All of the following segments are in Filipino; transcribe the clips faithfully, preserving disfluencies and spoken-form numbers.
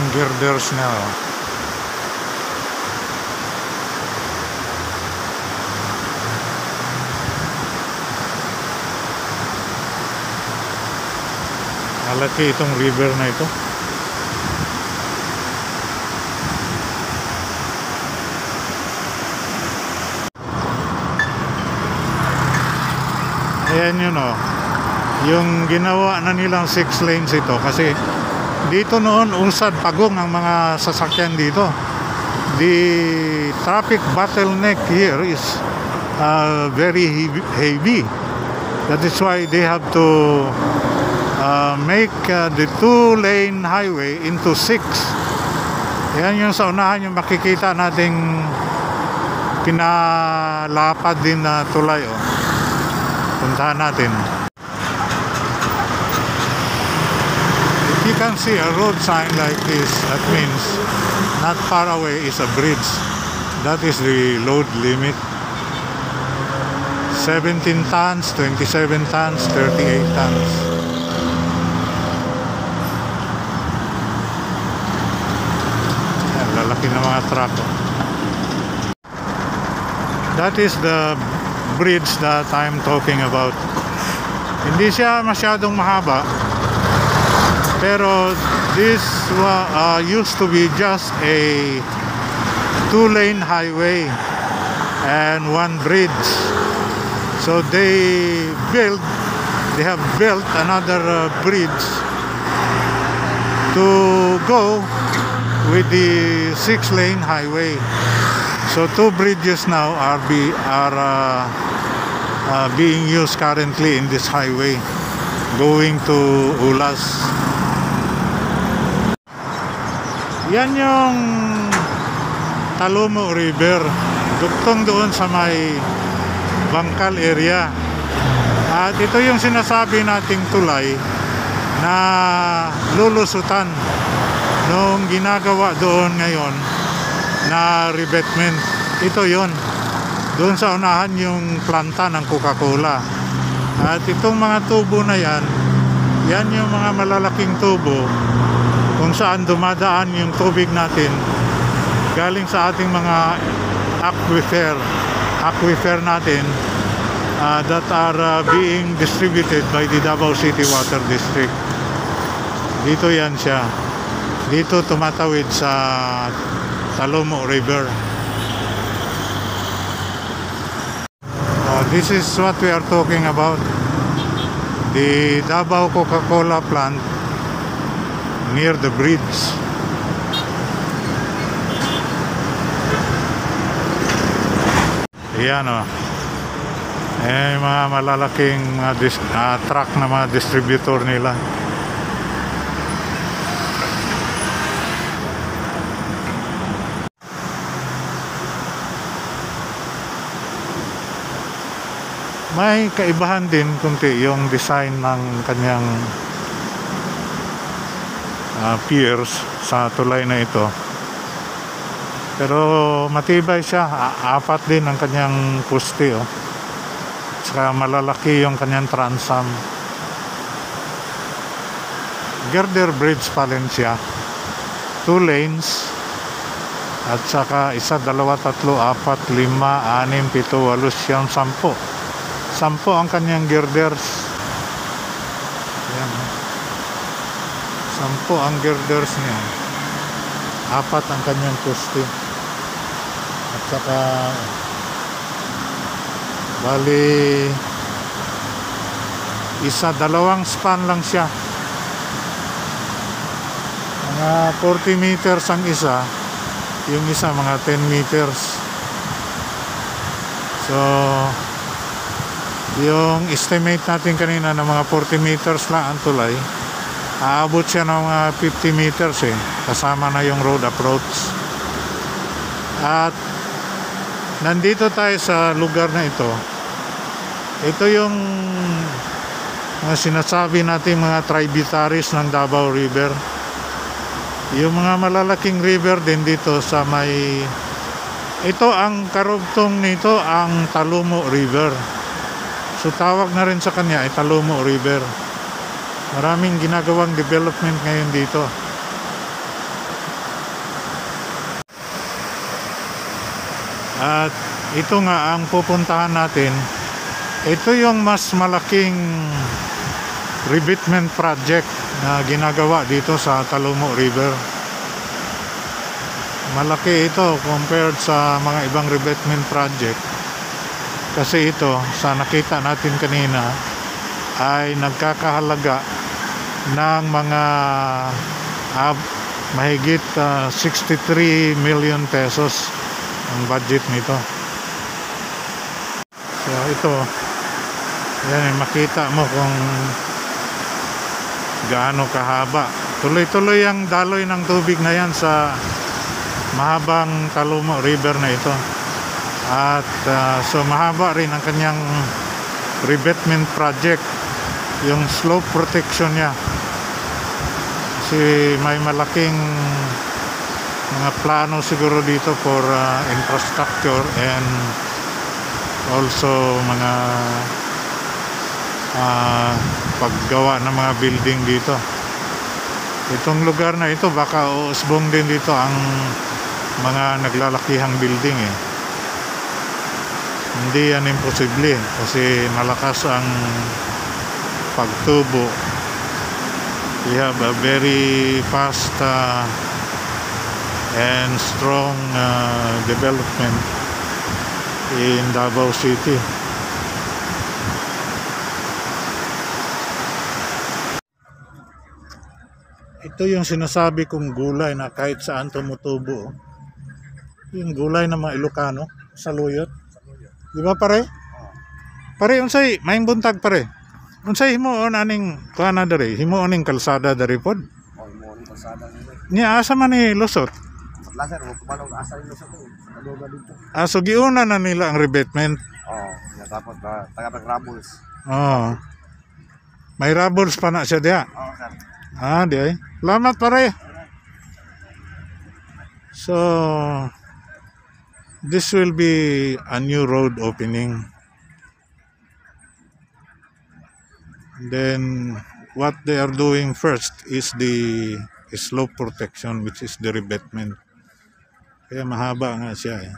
girders na. Oh. Malaki itong river na ito. Ayan yun oh. Yung ginawa na nilang six lanes ito kasi dito noon usad pagong ang mga sasakyan dito. The traffic bottleneck here is uh, very heavy. That is why they have to uh, make uh, the two lane highway into six. Ayan yung sa unahan yung makikita nating pinalapad din na tulay oh. Puntahan natin. If you can see a road sign like this, that means not far away is a bridge. That is the load limit. seventeen tons, twenty-seven tons, thirty-eight tons. Yan, lalaki na mga truck. That is the bridge that I'm talking about. Hindi siya masyadong mahaba, pero this uh, used to be just a two-lane highway and one bridge. So they built, they have built another uh, bridge to go with the six-lane highway. So two bridges now are be are uh, uh, being used currently in this highway going to Ulas. Yan yung Talomo River, duktong doon sa may Bangkal area. At ito yung sinasabi nating tulay na lulusutan nung ginagawa doon ngayon na revetment. Ito yon. Doon sa unahan yung planta ng Coca-Cola. At itong mga tubo na yan, yan yung mga malalaking tubo kung saan dumadaan yung tubig natin galing sa ating mga aquifer aquifer natin uh, that are uh, being distributed by the Davao City Water District. Dito yan siya. Dito tumatawid sa Talomo River. Uh, this is what we are talking about. The Davao Coca-Cola plant near the bridge. Ayan o. Eh, mga malalaking uh, uh, truck na mga distributor nila. May kaibahan din kunti yung design ng kanyang uh, piers sa tulay na ito. Pero matibay siya, apat din ang kanyang poste oh. Saka malalaki yung kanyang transom. Girder bridge pa rin siya. Two lanes. At saka isa, dalawa, tatlo, apat, lima, anim, pito, walo, siyam, sampo. Sampo ang kanyang girders. Ayan. Sampo ang girders niya. Apat ang kanyang poste. At saka bali isa, dalawang span lang siya. Mga forty meters ang isa, yung isa mga ten meters. So yung estimate natin kanina na mga forty meters lang ang tulay, aabot siya ng mga fifty meters eh, kasama na yung road approach. At nandito tayo sa lugar na ito. Ito yung mga sinasabi natin mga tributaries ng Davao River. Yung mga malalaking river din dito sa may, ito ang karugtong nito ang Talomo River. So tawag na rin sa kanya ay Talomo River. Maraming ginagawang development ngayon dito. At ito nga ang pupuntahan natin. Ito yung mas malaking revetment project na ginagawa dito sa Talumo River. Malaki ito compared sa mga ibang revetment project. Kasi ito, sa nakita natin kanina, ay nagkakahalaga ng mga uh, mahigit uh, sixty-three million pesos ang budget nito. So ito, yan, makita mo kung gaano kahaba. Tuloy-tuloy ang daloy ng tubig na yan sa mahabang Talumo River na ito. At uh, so mahaba rin ang kanyang revetment project, yung slope protection niya. Kasi may malaking mga plano siguro dito for uh, infrastructure and also mga uh, paggawa ng mga building dito. Itong lugar na ito baka uusbong din dito ang mga naglalakihang building eh. Hindi yan imposible kasi malakas ang pagtubo. We have a very fast uh, and strong uh, development in Davao City. Ito yung sinasabi kong gulay na kahit saan tumutubo. Yung gulay ng mga Ilocano, saluyot. Di ba pare? Pare, unsay may buntag pare. Unsay himuon aning kuana dere? Himuon ning kalsada dere pod. Oh, himuon kalsada dere. Nya asa man ni lusot? Laser mo kumalog asa ni lusot ko. Kaduga dito. Ah, so giuna na nila ang revetment. Oh, ya tapos ba taga Rabuls. Oh. May Rabuls pa na siya diha. Oh, sir. Ah, di ay. Salamat pare. So this will be a new road opening. Then what they are doing first is the slope protection, which is the revetment. Kaya mahaba nga siya eh.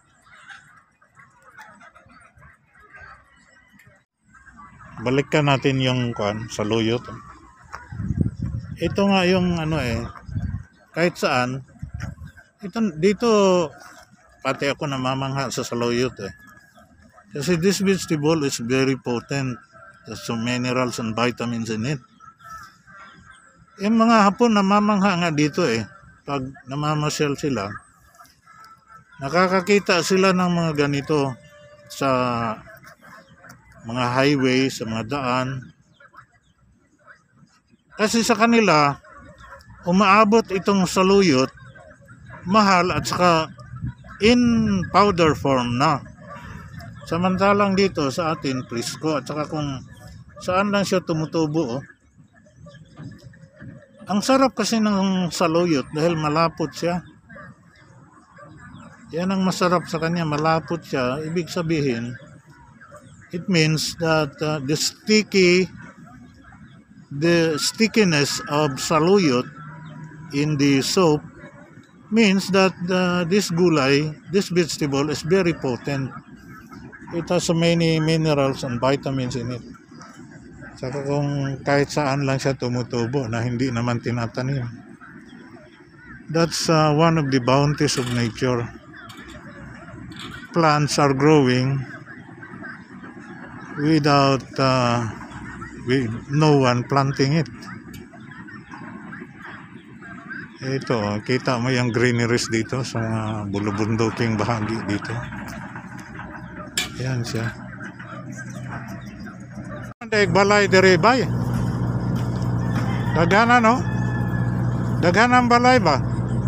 Balikan natin yung kuan sa Luyot. Ito nga yung ano eh, kahit saan ito dito pati ako namamangha sa saluyot eh. Kasi this vegetable is very potent. There's some minerals and vitamins in it. Yung mga Hapon namamangha nga dito eh. Pag namamasyal sila, nakakakita sila ng mga ganito sa mga highway, sa mga daan. Kasi sa kanila, umaabot itong saluyot, mahal at saka in powder form na. Samantalang dito sa atin, presko. At saka kung saan lang siya tumutubo. Oh. Ang sarap kasi ng saluyot dahil malapot siya. Yan ang masarap sa kanya, malapot siya. Ibig sabihin, it means that uh, the sticky, the stickiness of saluyot in the soap means that uh, this gulay, this vegetable is very potent. It has so many minerals and vitamins in it. Saka kung kahit saan lang siya tumutubo na hindi naman tinatanim. That's uh, one of the bounties of nature. Plants are growing without uh, with no one planting it. Ito, kita mo yung greeneries dito sa bulubunduking bahagi dito. Yan siya. Daig balay dere bay. Dagana no? Dagana ang balay ba?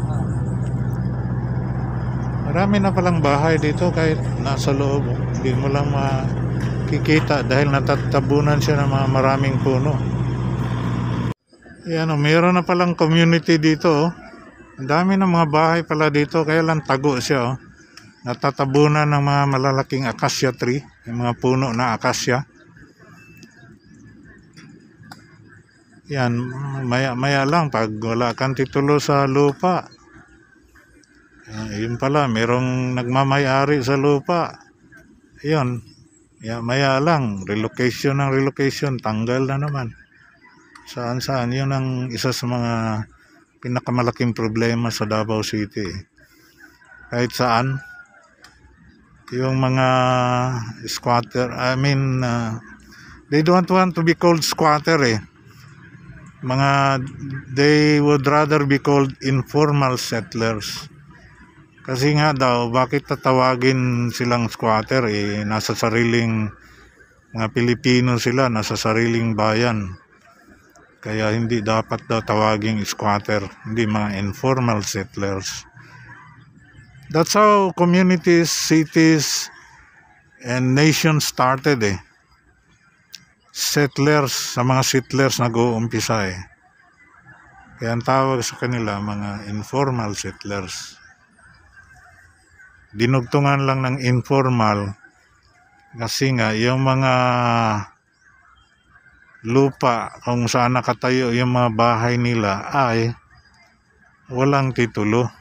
Marami na palang bahay dito kahit nasa loob. Hindi mo lang makikita dahil natatabunan siya ng mga maraming puno. Yan o, mayroon na palang community dito oh. Ang dami ng mga bahay pala dito, kaya lang tago siya oh. Natatabunan ng mga malalaking acacia tree, yung mga puno na acacia. Yan, maya maya lang pag wala kang titulo sa lupa, Ah, yun pala, merong nagmamayari sa lupa. Yun, ya, maya lang, relocation ng relocation, tanggal na naman. Saan saan, yun ang isa sa mga pinakamalaking problema sa Davao City. Kahit saan, yung mga squatter, I mean, uh, they don't want to be called squatter eh. Mga, they would rather be called informal settlers. Kasi nga daw, bakit tatawagin silang squatter eh, nasa sariling mga Pilipino sila, nasa sariling bayan. Kaya hindi dapat daw tawaging squatter, hindi mga informal settlers. That's how communities, cities, and nations started eh. Settlers, sa mga settlers nag-uumpisa eh. Kaya ang tawag sa kanila mga informal settlers. Dinugtungan lang ng informal kasi nga yung mga lupa kung saan nakatayo yung mga bahay nila ay walang titulo.